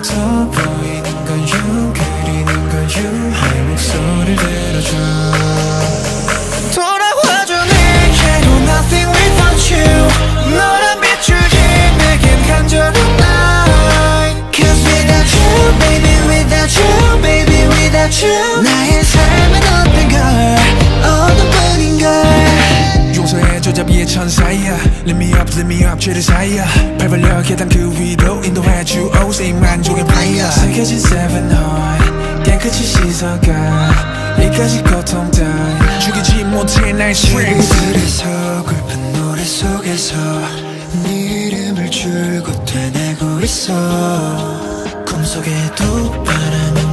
더 보이는 건 you 그리는 건 you 내 목소리를 들어줘 돌아와줘 내게로 nothing without you 너란 빗줄기 내겐 간절한 night Cause without you baby without you baby without you 나의 삶은 어떤 걸 어둠뿐인 걸 용서해줘 자비의 천사야 Lift me up 죄를 사야 발 벌려 계단 그 위로 인도해줘 오세이 만족의 fire 새겨진 seven heart 깨끗이 씻어가 이까지 고통 따위 죽이지 못해 날 strength 그들의 서글픈 노래 속에서 네 이름을 줄곧 되뇌고 있어 꿈속에도 바람이